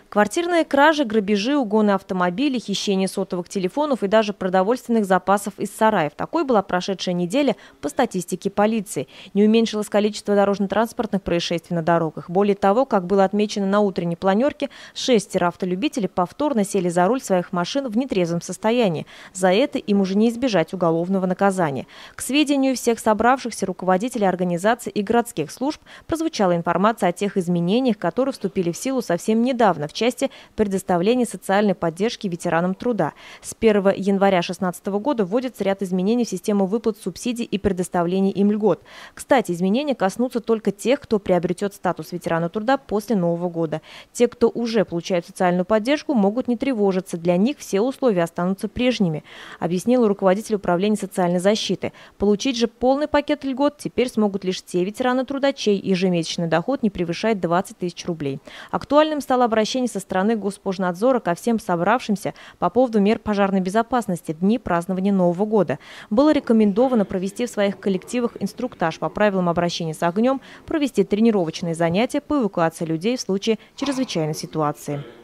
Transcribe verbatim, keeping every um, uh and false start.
Квартирные кражи, грабежи, угоны автомобилей, хищение сотовых телефонов и даже продовольственных запасов из сараев. Такой была прошедшая неделя по статистике полиции. Не уменьшилось количество дорожно-транспортных происшествий на дорогах. Более того, как было отмечено на утренней планерке, шестеро автолюбителей повторно сели за руль своих машин в нетрезвом состоянии. За это им уже не избежать уголовного наказания. К сведению всех собравшихся руководителей организаций и городских служб прозвучала информация о тех изменениях, которые вступили в силу совсем недавно в части предоставления социальной поддержки ветеранам труда. С первого января две тысячи шестнадцатого года вводится ряд изменений в систему выплат субсидий и предоставления им льгот. Кстати, изменения коснутся только тех, кто приобретет статус ветерана труда после Нового года. Те, кто уже получает социальную поддержку, могут не тревожиться. Для них все условия останутся прежними, объяснила руководитель управления социальной защиты. Получить же полный пакет льгот теперь смогут лишь те ветераны труда, чей ежемесячный доход не превышает двадцать тысяч рублей. Актуальным стало обращение со стороны Госпожнадзора ко всем собравшимся по поводу мер пожарной безопасности в дни празднования Нового года. Было рекомендовано провести в своих коллективах инструктаж по правилам обращения с огнем, провести тренировочные занятия по эвакуации людей в случае чрезвычайной ситуации.